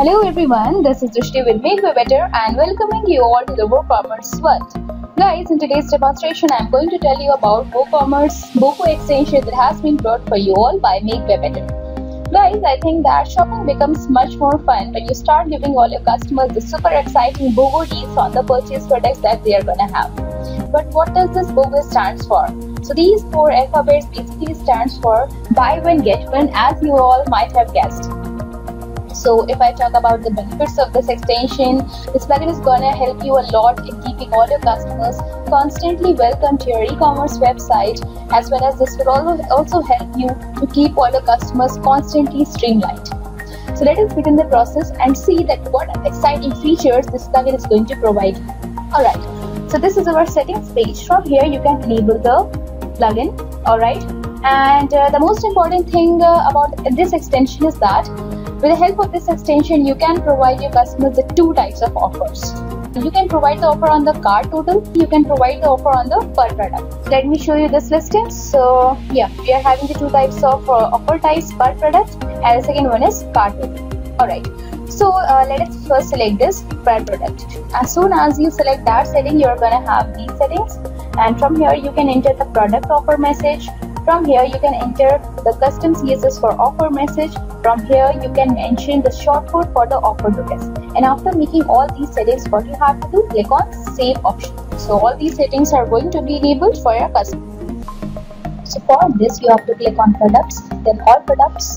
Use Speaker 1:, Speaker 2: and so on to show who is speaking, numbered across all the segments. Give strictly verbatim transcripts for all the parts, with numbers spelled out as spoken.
Speaker 1: Hello everyone, this is Drishti with MakeWebBetter and welcoming you all to the WooCommerce world. Guys, in today's demonstration, I'm going to tell you about WooCommerce BooCo extension that has been brought for you all by MakeWebBetter. Guys, I think that shopping becomes much more fun when you start giving all your customers the super exciting BooCo deals on the purchase products that they are gonna have. But what does this BooCo stands for? So these four alphabets basically stands for buy one get one, as you all might have guessed. So if I talk about the benefits of this extension, this plugin is gonna help you a lot in keeping all your customers constantly welcome to your e-commerce website, as well as this will also help you to keep all your customers constantly streamlined. So let us begin the process and see that what exciting features this plugin is going to provide you. Alright, so this is our settings page. From here you can enable the plugin. Alright, and uh, the most important thing uh, about this extension is that with the help of this extension, you can provide your customers the two types of offers. You can provide the offer on the cart total, you can provide the offer on the per product. Let me show you this listing. So yeah, we are having the two types of uh, offer types per product, and the second one is cart total. Alright, so uh, let us first select this per product. As soon as you select that setting, you are going to have these settings, and from here you can enter the product offer message. From here you can enter the custom C S S for offer message. From here you can mention the shortcode for the offer notice. And after making all these settings, what you have to do, click on save option. So all these settings are going to be enabled for your customer. So for this you have to click on products, then all products.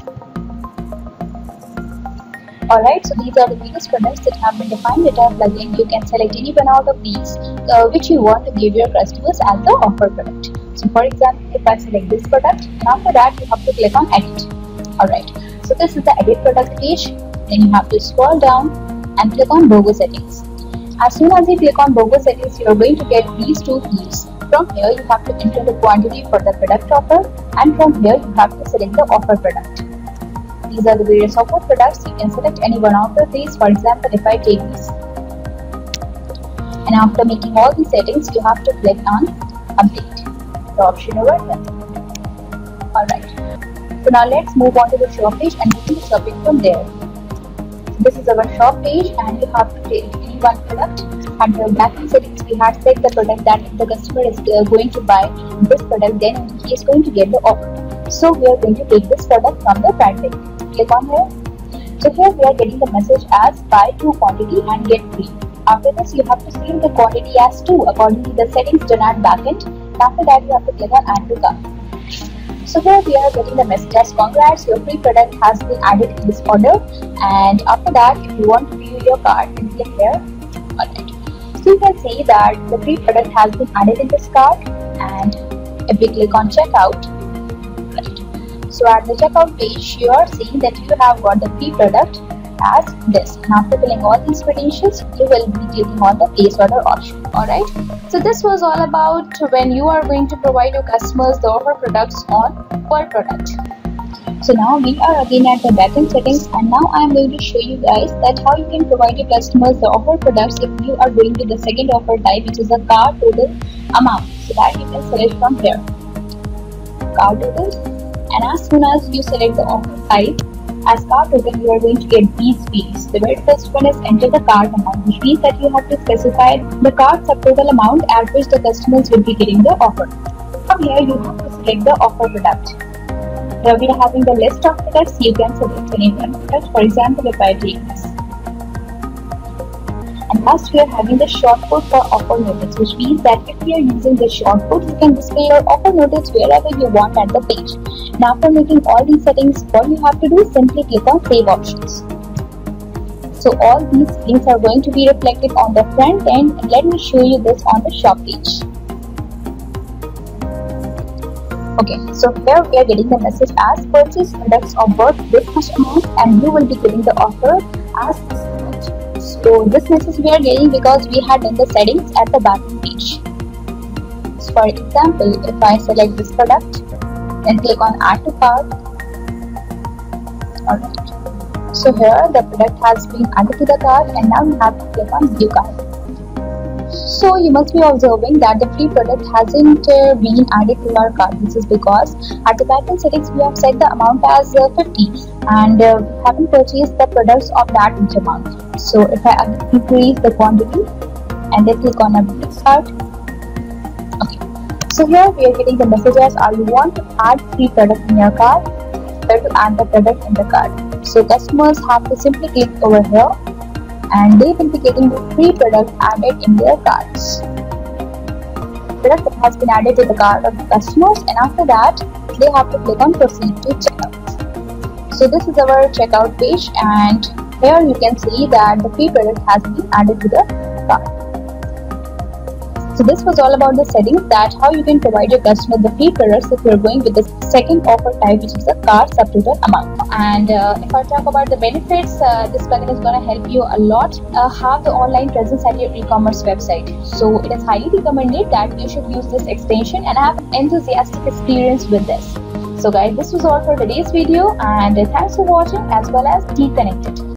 Speaker 1: Alright, so these are the various products that have been defined with our plugin. You can select any one out of these uh, which you want to give your customers as the offer product. So for example, if I select this product, and after that you have to click on edit. Alright, so this is the edit product page. Then you have to scroll down and click on BooCo settings. As soon as you click on BooCo settings, you are going to get these two fields. From here you have to enter the quantity for the product offer, and from here you have to select the offer product. These are the various offer products. You can select any one out of these. For example, if I take these, and after making all these settings, you have to click on update the option over there. Alright, so now let's move on to the shop page and begin the shopping from there. So this is our shop page, and you have to take any one product. Under backend settings, we have set the product that if the customer is uh, going to buy this product, then he is going to get the offer. So we are going to take this product from the front page. Click on here. So here we are getting the message as buy two quantity and get free. After this, you have to save the quantity as two according to the settings done at backend. After that, you have to click on add to cart. So here we are getting the message as congrats, your free product has been added in this order. And after that, if you want to view your cart, then click here. Alright, so you can see that the free product has been added in this cart, and if we click on checkout, right, so at the checkout page you are seeing that you have got the free product as this, and after filling all these credentials you will be clicking on the place order option. Alright, so this was all about when you are going to provide your customers the offer products on per product. So now we are again at the backend settings, and now I am going to show you guys that how you can provide your customers the offer products if you are going to the second offer type, which is a cart total amount. So that you can select from here, cart total, and as soon as you select the offer type as cart total, you are going to get these fields. The very first one is enter the cart amount, which means that you have to specify the cart subtotal amount at which the customers will be getting the offer. From here you have to select the offer product. Here we are having the list of products. You can select any one product. For example, if I take this. And last we are having the shortcode for offer notice, which means that if you are using the shortcode, you can display your offer notice wherever you want at the page. Now after making all these settings, all you have to do is simply click on save options. So all these things are going to be reflected on the front end, and let me show you this on the shop page. Okay, so here we are getting the message as purchase products of worth this much amount, and you will be getting the offer as this much. So this message we are getting because we had done the settings at the back page. So for example, if I select this product and click on add to cart, alright, so here the product has been added to the cart, and now you have to click on view cart. So you must be observing that the free product hasn't uh, been added to our cart. This is because at the backend settings we have set the amount as uh, fifty, and uh, we haven't purchased the products of that each amount. So if I increase the quantity and then click on update cart, okay. So here we are getting the message as, are you want to add free product in your cart? Where to add the product in the cart. So customers have to simply click over here, and they will be getting the free product added in their carts. Product that has been added to the cart of the customers, and after that they have to click on proceed to checkout. So this is our checkout page, and here you can see that the free product has been added to the cart. So this was all about the settings, that how you can provide your customer the free products if you're going with the second offer type, which is the cart subtotal amount. And uh, if I talk about the benefits, uh, this plugin is going to help you a lot uh, have the online presence at your e-commerce website. So it is highly recommended that you should use this extension and have an enthusiastic experience with this. So guys, this was all for today's video, and uh, thanks for watching, as well as keep connected.